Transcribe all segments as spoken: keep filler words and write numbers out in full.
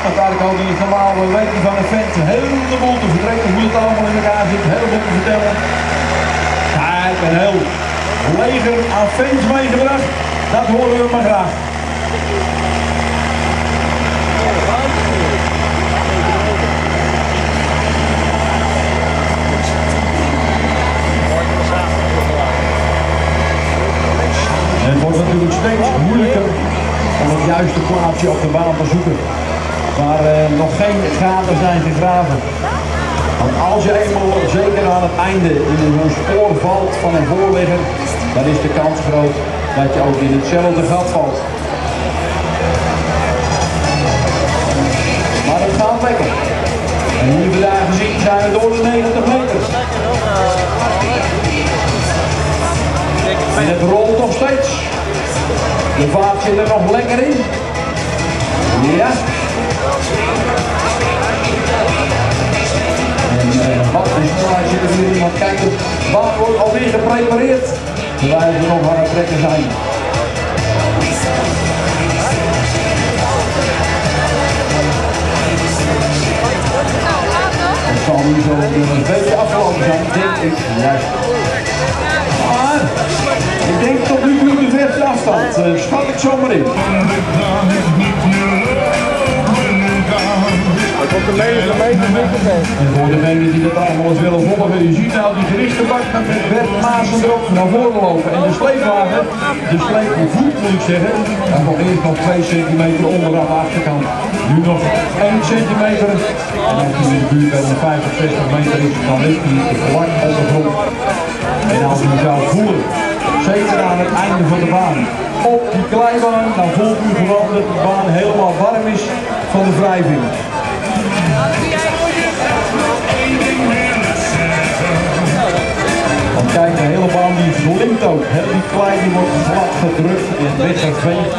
Want daar kan hij normaal weet hij van een vent een heleboel te vertrekken, hoe het allemaal in elkaar zit, heel veel te vertellen. Kijk, een heel leger aan fans meegebracht, dat horen we maar graag. En het wordt natuurlijk steeds moeilijker om het juiste plaatsje op de baan te zoeken, waar uh, nog geen gaten zijn gegraven. Want als je eenmaal zeker aan het einde in zo'n spoor valt van een voorligger, dan is de kans groot dat je ook in hetzelfde gat valt. Maar het gaat lekker. En hier vandaag gezien zijn we door de negentig meter. En het rolt nog steeds. De vaart zit er nog lekker in. Ja. En uh, wat een snelheid zit er hier in. Want kijk, de baan wordt alweer geprepareerd. Terwijl we nog aan het trekken zijn. Het zal nu zo een beetje afgelopen zijn, denk ik. Juist. Maar ik denk tot nu toe de verste afstand. Uh, schat ik zomaar in. Op de meter, meter, meter. En voor degenen die dat allemaal eens willen volgen, je ziet nou die gerichtenbak met Bert Maassen erop naar voren lopen. En de sleepwagen, de sleepvoet moet ik zeggen, en nog eerst nog twee centimeter onderaan de achterkant. Nu nog één centimeter. En als hij in de buurt bij de vijftig, zestig meter is, dan ligt hij vlak op de grond. En als u zou voelen, zeker aan het einde van de baan, op die kleibaan, dan voelt u gewoon dat de baan helemaal warm is van de wrijving. Want kijk, de hele baan die glimt ook. He, die klei die wordt glad gedrukt en weggeveegd.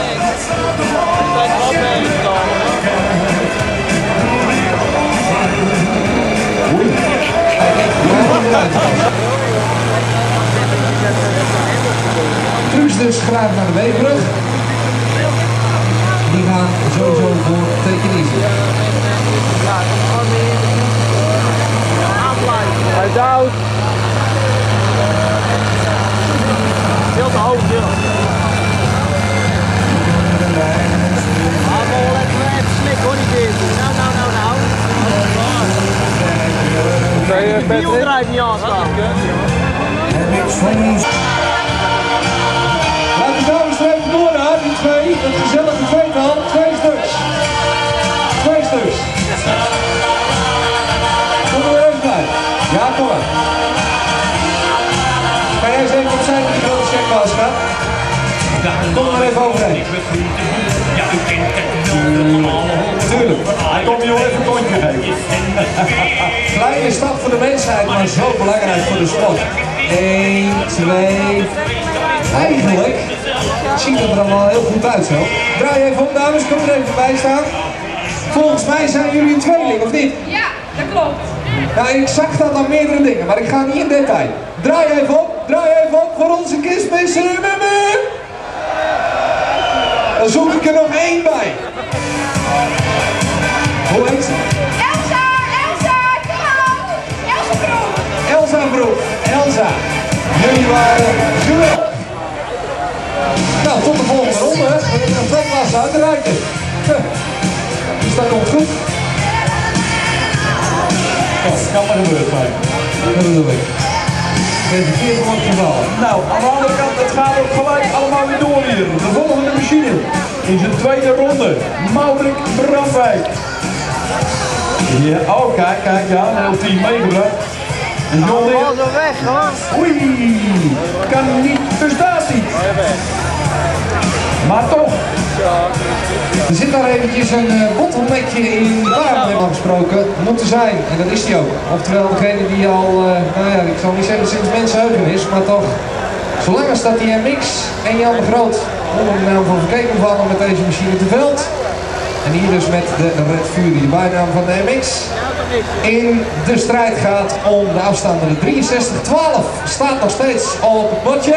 Oei. Truus dus graag naar de Weebrug. Die gaan sowieso voor Tekenise. Hij duwt. Veel te hoog, Dylan. Ah, maar even, even slikken hoor, niet dit. Nou, nou, nou, nou. De wiel draait niet aan staan. Laat de dames er even door naar die twee, het gezellige tweetal, twee stuks. Twee stuks. Kom er even bij. Ja, kom maar. Ga jij eens even opzij met die grote checkbaas gaat? Kom er maar even overheen. Tuurlijk. Hij komt je wel even een kontje geven. Kleine stap voor de mensheid, maar zo belangrijk voor de sport. één, twee. Eigenlijk ziet het er allemaal heel goed uit zo. Draai even om, dames, kom er even bij staan. Volgens mij zijn jullie een tweeling, of niet? Ja, dat klopt. Nou, ik zag dat aan meerdere dingen, maar ik ga niet in detail. Draai even op, draai even op voor onze kistmis. Dan zoek ik er nog één bij. Hoe heet ze? Elsa, Elsa, kom op. Elsa Broek. Elsa Broek. Elsa. Jullie waren geweldig. Nou, tot de volgende ronde. We hebben een vetlaas uit de ruiten. Dus dat komt goed. Oh, kan maar gebeuren zijn. Dat bedoel ik. Het verkeerd wordt gevallen. Nou, aan de andere kant, het gaat ook gelijk allemaal weer door hier. De volgende machine in zijn tweede ronde. Maurik Brandwijk. Ja, oh kijk, kijk, ja, een heel team meegebracht. En John Hij was al weg hoor. Oei, kan niet, bestaat niet. Maar toch. Er zit daar eventjes een uh, bottleneckje in de baan, hebben we gesproken, moet er zijn. En dat is die ook. Oftewel degene die al, uh, nou ja, ik zal niet zeggen sinds mensenheugen is, maar toch, zolang als dat die M X en Jan de Groot onder de naam van Verkeken vallen met deze machine te veld. En hier dus met de Red Fury, de bijnaam van de M X, in de strijd gaat om de afstanden. De drieënzestig twaalf staat nog steeds al op het bordje.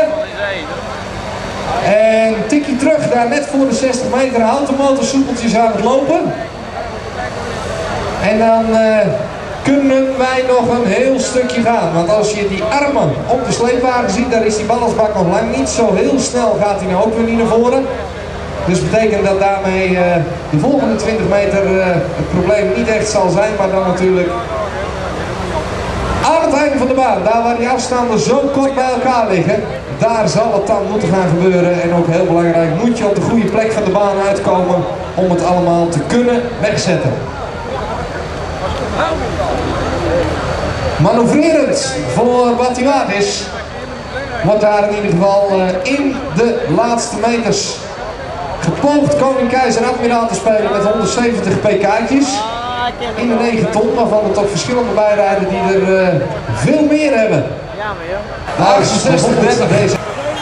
En tikje terug, daar net voor de zestig meter, houdt de motor soepeltjes aan het lopen. En dan uh, kunnen wij nog een heel stukje gaan. Want als je die armen op de sleepwagen ziet, daar is die ballastbak nog lang niet. Zo heel snel gaat hij nou ook weer niet naar voren. Dus dat betekent dat daarmee uh, de volgende twintig meter uh, het probleem niet echt zal zijn. Maar dan natuurlijk aan het einde van de baan, daar waar die afstanden zo kort bij elkaar liggen, daar zal het dan moeten gaan gebeuren. En ook heel belangrijk, moet je op de goede plek van de baan uitkomen om het allemaal te kunnen wegzetten. Manoeuvrerend voor wat die waard is, wordt daar in ieder geval uh, in de laatste meters gepoogd Koning Keizer Admiraal te spelen met honderdzeventig pk'tjes. In de negen ton, waarvan er toch verschillende bijrijden die er uh, veel meer hebben. Ja, maar joh. Nou, zesenzestig dertig deze.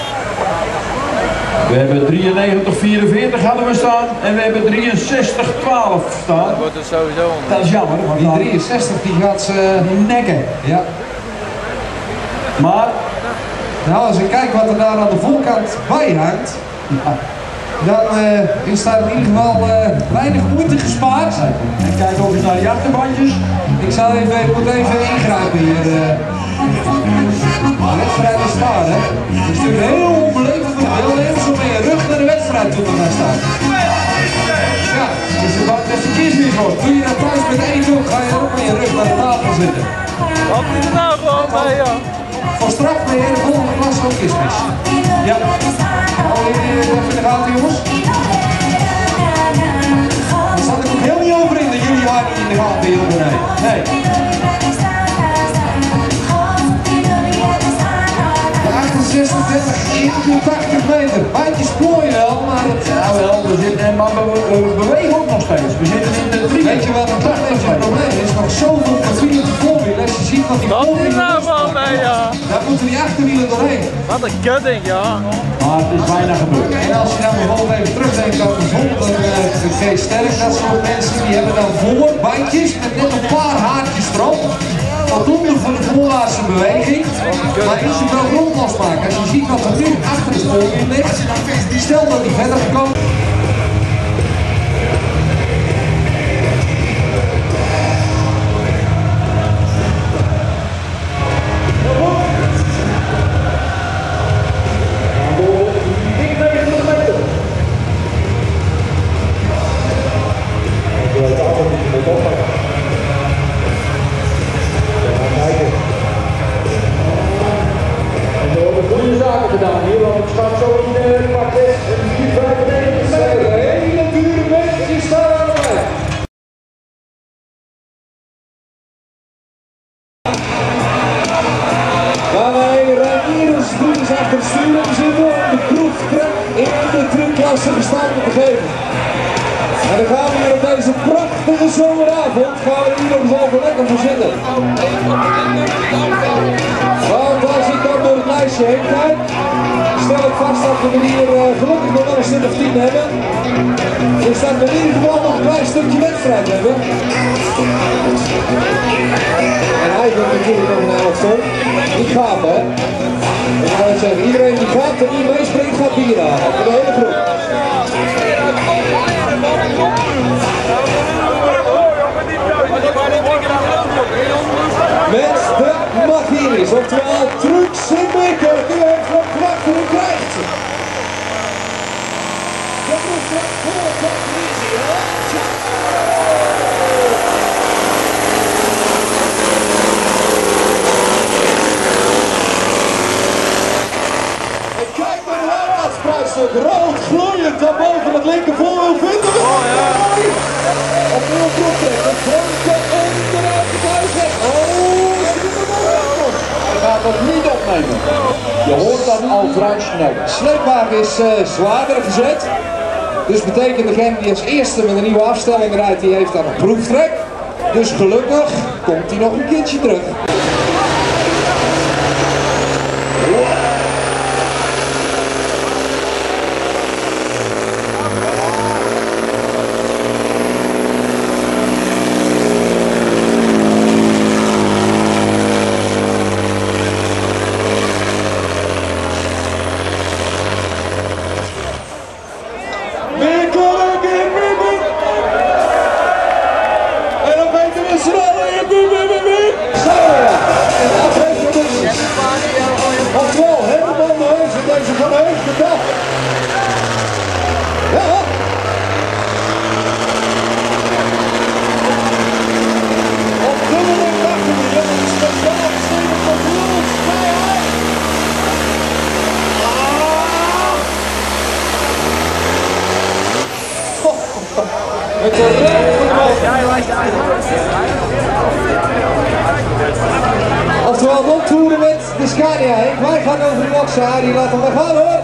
We hebben drieënnegentig vierenveertig hadden we staan en we hebben drieënzestig twaalf staan. Dat wordt het sowieso onder. Dat is jammer, want Die drieënzestig die gaat ze die nekken. Ja. Maar Nou, als ik kijk wat er daar aan de voorkant bij hangt, ja, dan uh, is daar in ieder geval uh, weinig moeite gespaard. en kijk ook eens naar die achterbandjes. Ik zal even, ik moet even ingrijpen hier. Uh. De wedstrijd is klaar, hè? Het is natuurlijk heel onbeleefd voor de deelnemers om met je rug naar de wedstrijd toe te gaan staan. Ja, dus je bang dat je kiesmis wordt. Doe je dat thuis met één hoek, ga je ook met je rug naar de tafel zitten. Wat is er nou gewoon bij, joh? Van straf ben je in de volgende klas ook kismis. Ja. Hou je even in de gaten, jongens? Daar zat ik ook heel niet over in dat jullie haar niet in de gaten hielden. Nee. Nee. De achtenzestig dertig, eenentachtig meter. Bandjes plooien wel, maar het... Ja wel, we zitten, maar we, we, we bewegen ook nog steeds. We zitten in de drie. Weet je wat een klein het probleem is? Nog zoveel profielen te voorwielen. Als je ziet wat die Wat is er voorwielen nou gewoon bij, joh? daar moeten die achterwielen doorheen. Wat een kutting, joh. Maar het is bijna gebeurd. En als je dan bijvoorbeeld even terugdenkt aan bijvoorbeeld uh, de Kees Sterk, dat soort mensen, die hebben dan voor bandjes met net een paar haartjes erop. Voldoende voor de voorwaartse beweging, maar is het wel grond losmaken. Als je ziet wat er nu achter de spoorwiel ligt, stel dat die verder gekomen. Goede zaken gedaan hier, want het staat zo in de pakket. vier vijfennegentig. Een hele dure mensen die staan aan de weg. Waarbij Raniers broeders achter het stuur zitten om de proeftrek in de truckklasse gestaan te geven. En dan gaan we hier op deze prachtige zomeravond gaan we hier nog eens over lekker voor zitten. Want als ik dan door het lijstje heen kijk, stel ik vast dat we er hier uh, gelukkig nog wel een stuk of tien hebben. Dus dat we in ieder geval nog een klein stukje wedstrijd hebben. En hij doet natuurlijk nog een elftal. Die gaat, hè. Ik zou zeggen, iedereen die gaat en die meespringt gaat bier halen. Voor de hele groep. Met de Magiris, oftewel Trucks in Beker, die heeft wat krachten en krijgt. De proeftrek voor de Magiris, en kijk maar hoe hij dat spruitstuk rood gloeiend daar boven het linker voorwiel vinden we. Oh ja. Op de proeftrek, het vormte onderuit de buis weg. Oh, is dit een moment? Je gaat dat niet opnemen. Je hoort dat al vrij snel. De sleepwagen is uh, zwaarder gezet. Dus betekent degene die als eerste met een nieuwe afstelling rijdt, die heeft dan een proeftrek. Dus gelukkig komt hij nog een keertje terug. En dan weet Oftewel rondtoeren met de Scania. Wij gaan over de Moxa, die laten we gaan hoor.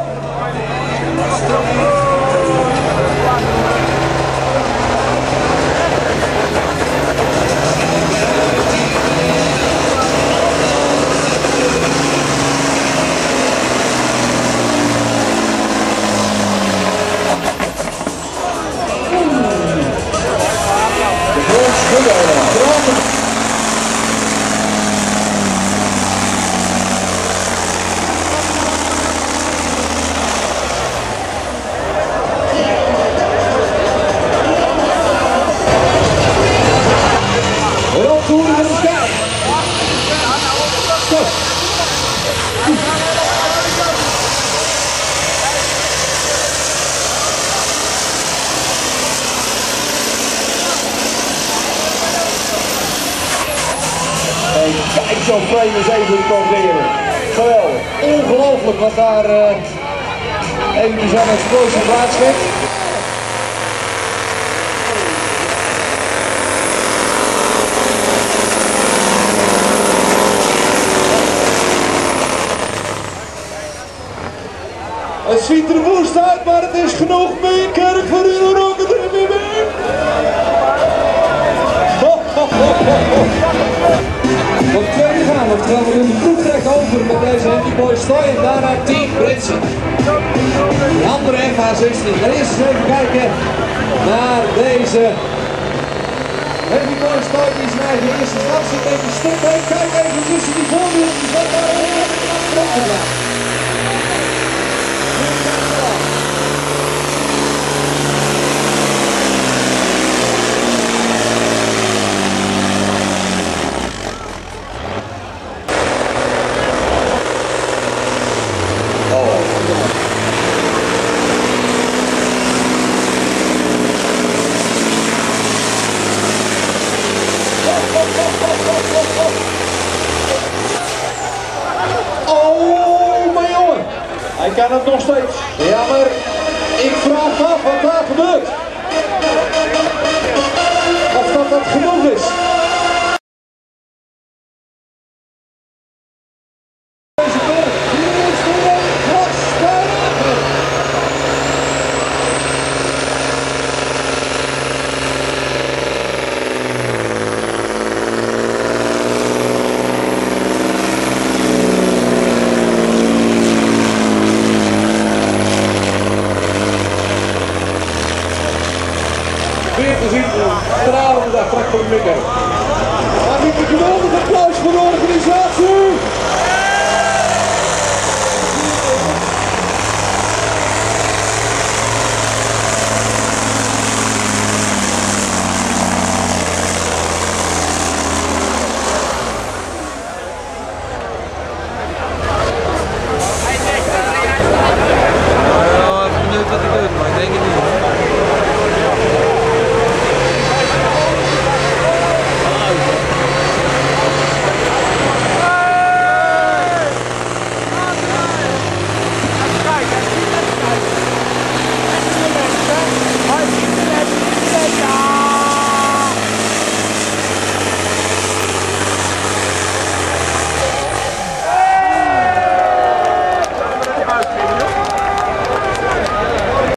Kijk zo'n frame eens even proberen. Geweldig. Ongelooflijk wat daar uh, eventjes aan explosie plaatsvindt. Het ziet er woest uit, maar het is genoeg meer kerk voor u ook het er weer mee. Op twee gaan, oftewel we doen de ploeg recht over met deze Happy Boy Stoy en daarna Team Britsen. De andere F H zestien. Dan eerst eens even kijken naar deze Happy Boy Stoy die zijn eigen eerste stap zit een beetje stuk heen. Kijk even tussen die voorwielen, die zijn daar heel erg afgetrokken blijven. Oh, mijn jongen. Hij kan het nog steeds. Ja, maar ik vraag me af wat daar gebeurt. Of dat dat genoeg is.